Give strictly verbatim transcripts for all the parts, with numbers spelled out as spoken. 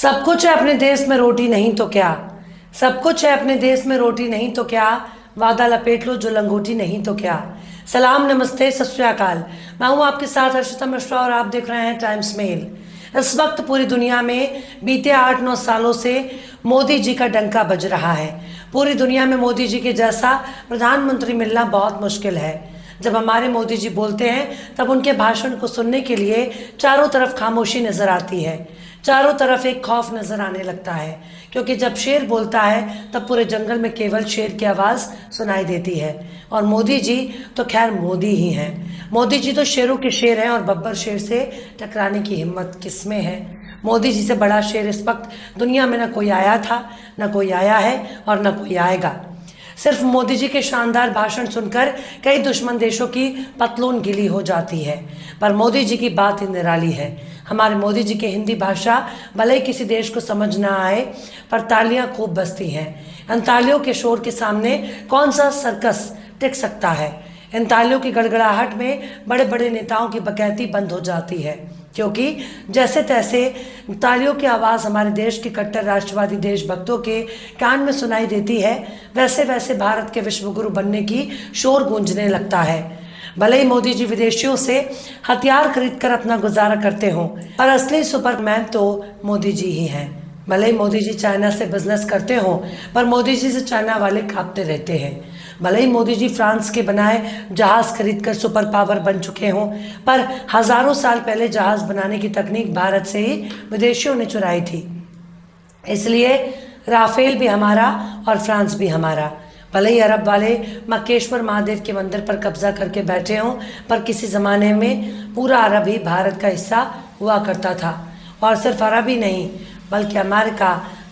सब कुछ है अपने देश में रोटी नहीं तो क्या, सब कुछ है अपने देश में रोटी नहीं तो क्या, वादा लपेट लो जो लंगोटी नहीं तो क्या। सलाम, नमस्ते, सत श्री अकाल। मैं हूँ आपके साथ हर्षिता मिश्रा और आप देख रहे हैं टाइम्स मेल। इस वक्त पूरी दुनिया में बीते आठ नौ सालों से मोदी जी का डंका बज रहा है। पूरी दुनिया में मोदी जी के जैसा प्रधानमंत्री मिलना बहुत मुश्किल है। जब हमारे मोदी जी बोलते हैं तब उनके भाषण को सुनने के लिए चारों तरफ खामोशी नजर आती है, चारों तरफ एक खौफ नजर आने लगता है, क्योंकि जब शेर बोलता है तब पूरे जंगल में केवल शेर की आवाज़ सुनाई देती है। और मोदी जी तो खैर मोदी ही हैं। मोदी जी तो शेरों के शेर हैं और बब्बर शेर से टकराने की हिम्मत किसमें है। मोदी जी से बड़ा शेर इस वक्त दुनिया में न कोई आया था, न कोई आया है और न कोई आएगा। सिर्फ मोदी जी के शानदार भाषण सुनकर कई दुश्मन देशों की पतलून गीली हो जाती है, पर मोदी जी की बात ही निराली है। हमारे मोदी जी की हिंदी भाषा भले ही किसी देश को समझ ना आए, पर तालियां खूब बजती हैं। इन तालियों के शोर के सामने कौन सा सर्कस टिक सकता है। इन तालियों की गड़गड़ाहट में बड़े बड़े नेताओं की बकैती बंद हो जाती है, क्योंकि जैसे तैसे तालियों की आवाज़ हमारे देश के कट्टर राष्ट्रवादी देशभक्तों के कान में सुनाई देती है, वैसे वैसे भारत के विश्वगुरु बनने की शोर गूंजने लगता है। भले ही मोदी जी विदेशियों से हथियार खरीदकर अपना गुजारा करते हों, पर असली सुपरमैन तो मोदी जी ही हैं। भले ही मोदी जी चाइना से बिजनेस करते हों, पर मोदी जी से चाइना वाले कांपते रहते हैं। भले ही मोदी जी फ्रांस के बनाए जहाज़ खरीदकर सुपर पावर बन चुके हों, पर हज़ारों साल पहले जहाज़ बनाने की तकनीक भारत से ही विदेशियों ने चुराई थी। इसलिए राफेल भी हमारा और फ्रांस भी हमारा। भले ही अरब वाले मक्केश्वर महादेव के मंदिर पर कब्जा करके बैठे हों, पर किसी ज़माने में पूरा अरब ही भारत का हिस्सा हुआ करता था। और सिर्फ अरब ही नहीं, बल्कि अमेरिका,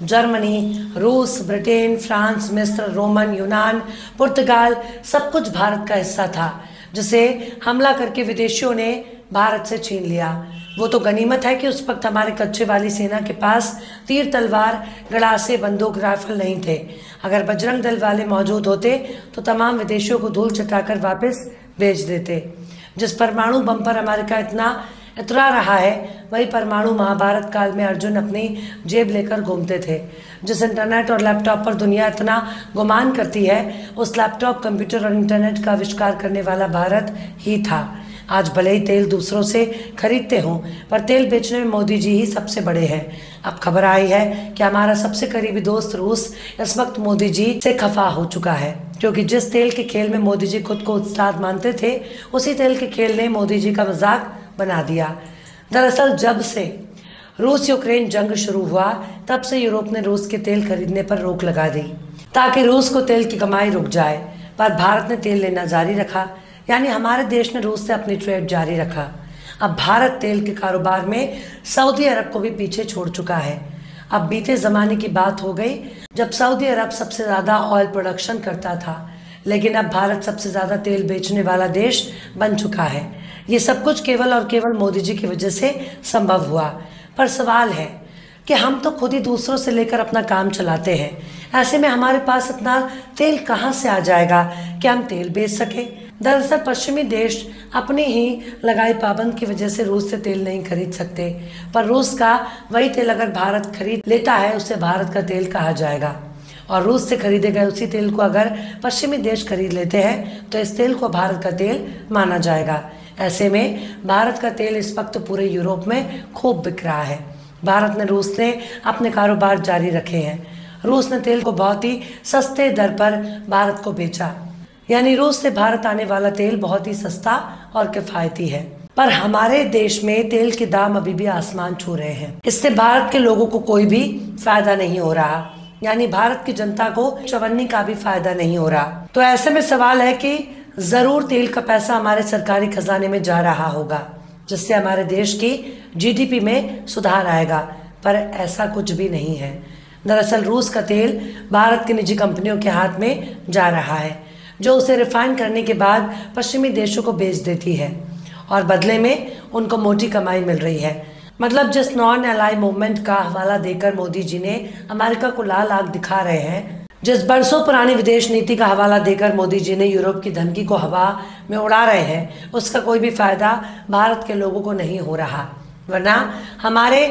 जर्मनी, रूस, ब्रिटेन, फ्रांस, मिस्र, रोमन, यूनान, पुर्तगाल सब कुछ भारत का हिस्सा था, जिसे हमला करके विदेशियों ने भारत से छीन लिया। वो तो गनीमत है कि उस वक्त हमारे कच्चे वाली सेना के पास तीर तलवार, गड़ासे, बंदूक, राइफल नहीं थे। अगर बजरंग दल वाले मौजूद होते तो तमाम विदेशियों को धूल चटाकर वापस भेज देते। जिस परमाणु बम पर अमेरिका इतना इतरा रहा है, वही परमाणु महाभारत काल में अर्जुन अपनी जेब लेकर घूमते थे। जिस इंटरनेट और लैपटॉप पर दुनिया इतना गुमान करती है, उस लैपटॉप, कंप्यूटर और इंटरनेट का आविष्कार करने वाला भारत ही था। आज भले ही तेल दूसरों से खरीदते हों, पर तेल बेचने में मोदी जी ही सबसे बड़े हैं। अब खबर आई है कि हमारा सबसे करीबी दोस्त रूस इस वक्त मोदी जी से खफा हो चुका है, क्योंकि जिस तेल के खेल में मोदी जी खुद को उस्ताद मानते थे, उसी तेल के खेल ने मोदी जी का मजाक बना दिया। दरअसल जब से रूस यूक्रेन जंग शुरू हुआ, तब से यूरोप ने रूस के तेल खरीदने पर रोक लगा दी, ताकि रूस को तेल की कमाई रुक जाए। पर भारत ने तेल लेना जारी रखा, यानी हमारे देश ने रूस से अपनी ट्रेड जारी रखा। अब भारत तेल के कारोबार में सऊदी अरब को भी पीछे छोड़ चुका है। अब बीते ज़माने की बात हो गई जब सऊदी अरब सबसे ज़्यादा ऑयल प्रोडक्शन करता था, लेकिन अब भारत सबसे ज़्यादा तेल बेचने वाला देश बन चुका है। ये सब कुछ केवल और केवल मोदी जी की वजह से संभव हुआ। पर सवाल है कि हम तो खुद ही दूसरों से लेकर अपना काम चलाते हैं। ऐसे में हमारे पास इतना तेल कहाँ से आ जाएगा कि हम तेल बेच सकें। दरअसल पश्चिमी देश अपनी ही लगाई पाबंद की वजह से रूस से तेल नहीं खरीद सकते, पर रूस का वही तेल अगर भारत खरीद लेता है, उसे भारत का तेल कहा जाएगा। और रूस से खरीदे गए उसी तेल को अगर पश्चिमी देश खरीद लेते हैं, तो इस तेल को भारत का तेल माना जाएगा। ऐसे में भारत का तेल इस वक्त पूरे यूरोप में खूब बिक रहा है। भारत ने रूस ने अपने कारोबार जारी रखे हैं। रूस ने तेल को बहुत ही सस्ते दर पर भारत को बेचा, यानी रूस से भारत आने वाला तेल बहुत ही सस्ता और किफायती है। पर हमारे देश में तेल के दाम अभी भी आसमान छू रहे हैं। इससे भारत के लोगों को कोई भी फायदा नहीं हो रहा, यानी भारत की जनता को चवन्नी का भी फायदा नहीं हो रहा। तो ऐसे में सवाल है कि जरूर तेल का पैसा हमारे सरकारी खजाने में जा रहा होगा, जिससे हमारे देश की जीडीपी में सुधार आएगा, पर ऐसा कुछ भी नहीं है। दरअसल रूस का तेल भारत की निजी कंपनियों के हाथ में जा रहा है, जो उसे रिफाइन करने के बाद पश्चिमी देशों को बेच देती है और बदले में उनको मोटी कमाई मिल रही है। मतलब जिस नॉन अलाई मूवमेंट का हवाला देकर मोदी जी ने अमेरिका को लाल आग दिखा रहे हैं, जिस बरसों पुरानी विदेश नीति का हवाला देकर मोदी जी ने यूरोप की धमकी को हवा में उड़ा रहे हैं, उसका कोई भी फायदा भारत के लोगों को नहीं हो रहा। वरना हमारे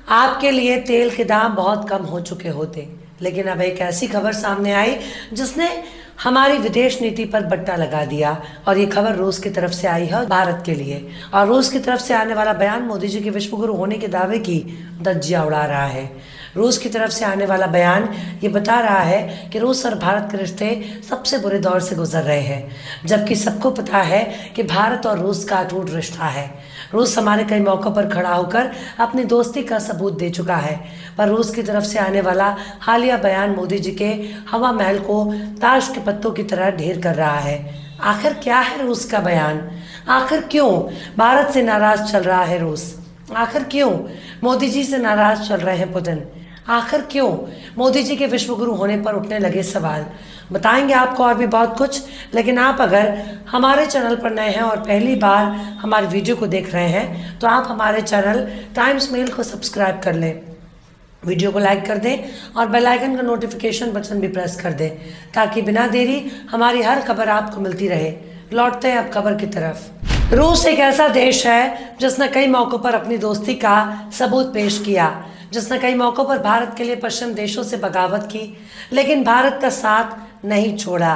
आपके लिए तेल के दाम बहुत कम हो चुके होते, लेकिन अब एक ऐसी खबर सामने आई जिसने हमारी विदेश नीति पर बट्टा लगा दिया। और ये खबर रूस की तरफ से आई है भारत के लिए, और रूस की तरफ से आने वाला बयान मोदी जी के विश्वगुरु होने के दावे की धज्जियां उड़ा रहा है। रूस की तरफ से आने वाला बयान ये बता रहा है कि रूस और भारत के रिश्ते सबसे बुरे दौर से गुजर रहे हैं, जबकि सबको पता है कि भारत और रूस का अटूट रिश्ता है। रूस हमारे कई मौक़ों पर खड़ा होकर अपनी दोस्ती का सबूत दे चुका है, पर रूस की तरफ से आने वाला हालिया बयान मोदी जी के हवा महल को ताश के पत्तों की तरह ढेर कर रहा है। आखिर क्या है रूस का बयान? आखिर क्यों भारत से नाराज चल रहा है रूस? आखिर क्यों मोदी जी से नाराज चल रहे हैं पुतिन? आखिर क्यों मोदी जी के विश्वगुरु होने पर उठने लगे सवाल? बताएंगे आपको और भी बहुत कुछ, लेकिन आप अगर हमारे चैनल पर नए हैं और पहली बार हमारे वीडियो को देख रहे हैं तो आप हमारे चैनल टाइम्स मेल को सब्सक्राइब कर लें, वीडियो को लाइक कर दें और बेल आइकन का नोटिफिकेशन बटन भी प्रेस कर दें, ताकि बिना देरी हमारी हर खबर आपको मिलती रहे। लौटते हैं अब खबर की तरफ। रूस एक ऐसा देश है जिसने कई मौक़ों पर अपनी दोस्ती का सबूत पेश किया, जिसने कई मौक़ों पर भारत के लिए पश्चिम देशों से बगावत की, लेकिन भारत का साथ नहीं छोड़ा।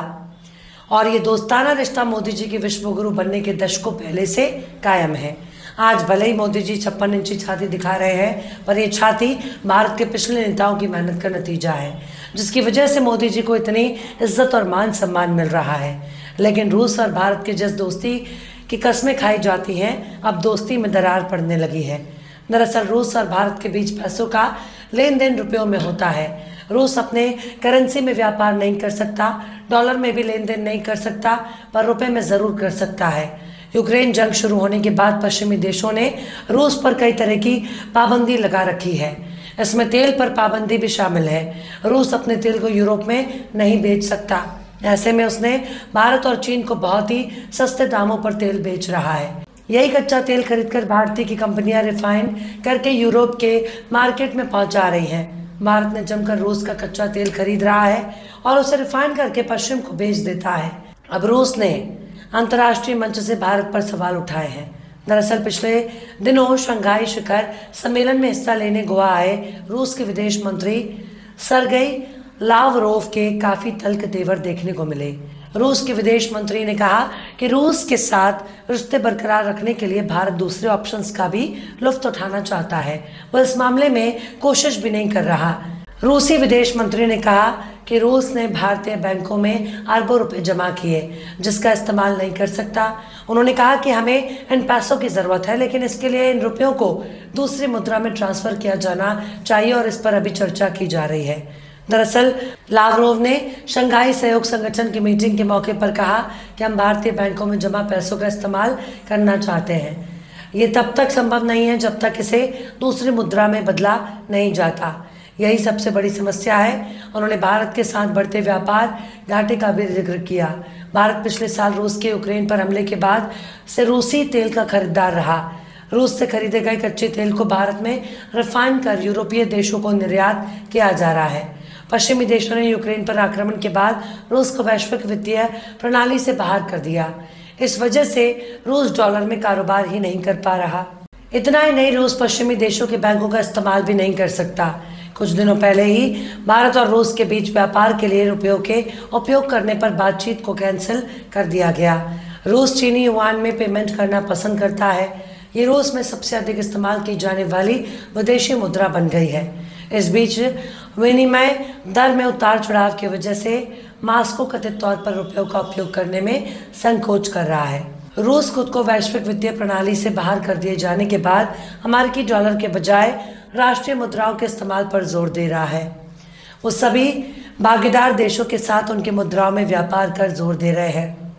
और ये दोस्ताना रिश्ता मोदी जी के विश्वगुरु बनने के दशकों पहले से कायम है। आज भले ही मोदी जी छप्पन इंची छाती दिखा रहे हैं, पर ये छाती भारत के पिछले नेताओं की मेहनत का नतीजा है, जिसकी वजह से मोदी जी को इतनी इज्जत और मान सम्मान मिल रहा है। लेकिन रूस और भारत की जिस दोस्ती की कस्में खाई जाती हैं, अब दोस्ती में दरार पड़ने लगी है। दरअसल रूस और भारत के बीच पैसों का लेन देन रुपयों में होता है। रूस अपने करेंसी में व्यापार नहीं कर सकता, डॉलर में भी लेन देन नहीं कर सकता, पर रुपए में ज़रूर कर सकता है। यूक्रेन जंग शुरू होने के बाद पश्चिमी देशों ने रूस पर कई तरह की पाबंदी लगा रखी है। इसमें तेल पर पाबंदी भी शामिल है। रूस अपने तेल को यूरोप में नहीं बेच सकता। ऐसे में उसने भारत और चीन को बहुत ही सस्ते दामों पर तेल बेच रहा है। यही कच्चा तेल खरीदकर भारतीय की कंपनियां रिफाइन करके यूरोप के मार्केट में पहुंचा रही हैं। भारत ने जमकर रूस का कच्चा तेल खरीद रहा है और उसे रिफाइन करके पश्चिम को बेच देता है। अब रूस ने अंतर्राष्ट्रीय मंच से भारत पर सवाल उठाए हैं। दरअसल पिछले दिनों शंघाई शिखर सम्मेलन में हिस्सा लेने गोवा आए रूस के विदेश मंत्री सरगेई लावरोव के काफी तल्ख तेवर देखने को मिले। रूस के विदेश मंत्री ने कहा कि रूस के साथ रिश्ते बरकरार रखने के लिए भारत दूसरे ऑप्शंस का भी लुत्फ उठाना चाहता है, वह इस मामले में कोशिश भी नहीं कर रहा। रूसी विदेश मंत्री ने कहा कि रूस ने भारतीय बैंकों में अरबों रुपए जमा किए, जिसका इस्तेमाल नहीं कर सकता। उन्होंने कहा कि हमें इन पैसों की ज़रूरत है, लेकिन इसके लिए इन रुपयों को दूसरी मुद्रा में ट्रांसफ़र किया जाना चाहिए और इस पर अभी चर्चा की जा रही है। दरअसल लावरोव ने शंघाई सहयोग संगठन की मीटिंग के मौके पर कहा कि हम भारतीय बैंकों में जमा पैसों का इस्तेमाल करना चाहते हैं। ये तब तक संभव नहीं है जब तक इसे दूसरी मुद्रा में बदला नहीं जाता। यही सबसे बड़ी समस्या है। उन्होंने भारत के साथ बढ़ते व्यापार घाटे का भी जिक्र किया। भारत पिछले साल रूस के यूक्रेन पर हमले के बाद से रूसी तेल का खरीदार रहा। रूस से खरीदे गए कच्चे तेल को भारत में रिफाइन कर यूरोपीय देशों को निर्यात किया जा रहा है। पश्चिमी देशों ने यूक्रेन पर आक्रमण के बाद रूस को वैश्विक वित्तीय प्रणाली से बाहर कर दिया। इस वजह से रूस डॉलर में कारोबार ही नहीं कर पा रहा। इतना ही नहीं, रूस पश्चिमी देशों के बैंकों का इस्तेमाल भी नहीं कर सकता। कुछ दिनों पहले ही भारत और रूस के बीच व्यापार के लिए रुपयों के उपयोग करने पर बातचीत को कैंसिल कर दिया गया। रूस चीनी युआन में पेमेंट करना पसंद करता है। ये रूस में सबसे अधिक इस्तेमाल की जाने वाली विदेशी मुद्रा बन गई है। इस बीच विनिमय दर में उतार चढ़ाव की वजह से मास्को कथित तौर पर रुपयों का उपयोग करने में संकोच कर रहा है। रूस खुद को वैश्विक वित्तीय प्रणाली से बाहर कर दिए जाने के बाद अमेरिकी डॉलर के बजाय राष्ट्रीय मुद्राओं के इस्तेमाल पर जोर दे रहा है। वो सभी भागीदार देशों के साथ उनकी मुद्राओं में व्यापार कर जोर दे रहे हैं।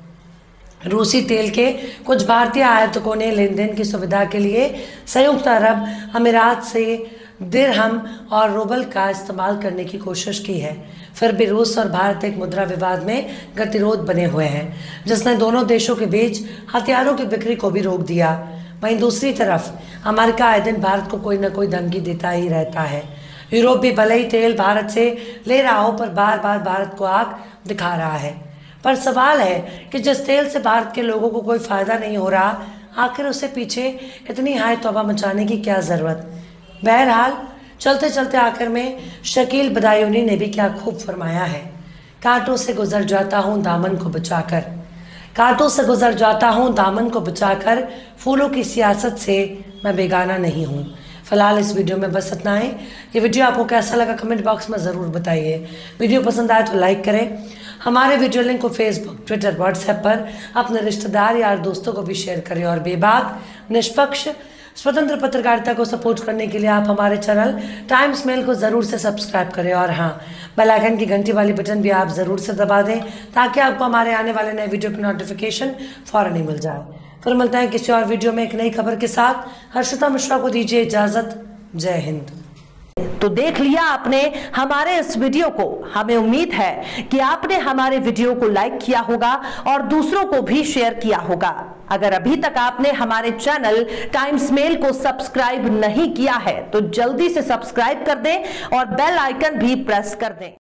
रूसी तेल के कुछ भारतीय आयातकों ने लेन देन की सुविधा के लिए संयुक्त अरब अमीरात से दिरहम और रूबल का इस्तेमाल करने की कोशिश की है। फिर भी रूस और भारत एक मुद्रा विवाद में गतिरोध बने हुए हैं, जिसने दोनों देशों के बीच हथियारों की बिक्री को भी रोक दिया। वहीं दूसरी तरफ अमेरिका आए दिन भारत को कोई न कोई धमकी देता ही रहता है। यूरोप भी भले ही तेल भारत से ले रहा हो, पर बार बार भारत को आग दिखा रहा है। पर सवाल है कि जिस तेल से भारत के लोगों को कोई फायदा नहीं हो रहा, आखिर उसे पीछे इतनी हाय तौबा मचाने की क्या ज़रूरत? बहरहाल चलते चलते आखिर में शकील बदायूनी ने भी क्या खूब फरमाया है, कांटों से गुजर जाता हूँ दामन को बचाकर, कांटों से गुजर जाता हूँ दामन को बचाकर, फूलों की सियासत से मैं बेगाना नहीं हूँ। फिलहाल इस वीडियो में बस इतना है। ये वीडियो आपको कैसा लगा कमेंट बॉक्स में ज़रूर बताइए। वीडियो पसंद आए तो लाइक करें। हमारे वीडियो लिंक को फेसबुक, ट्विटर, व्हाट्सएप पर अपने रिश्तेदार यार दोस्तों को भी शेयर करें। और बेबाक, निष्पक्ष, स्वतंत्र पत्रकारिता को सपोर्ट करने के लिए आप हमारे चैनल टाइम्स मेल को ज़रूर से सब्सक्राइब करें। और हाँ, बेल आइकन की घंटी वाली बटन भी आप ज़रूर से दबा दें ताकि आपको हमारे आने वाले नए वीडियो की नोटिफिकेशन फ़ौरन ही मिल जाए। फिर मिलते हैं किसी और वीडियो में एक नई खबर के साथ। हर्षिता मिश्रा को दीजिए इजाज़त। जय हिंद। तो देख लिया आपने हमारे इस वीडियो को। हमें उम्मीद है कि आपने हमारे वीडियो को लाइक किया होगा और दूसरों को भी शेयर किया होगा। अगर अभी तक आपने हमारे चैनल टाइम्स मेल को सब्सक्राइब नहीं किया है तो जल्दी से सब्सक्राइब कर दें और बेल आइकन भी प्रेस कर दें।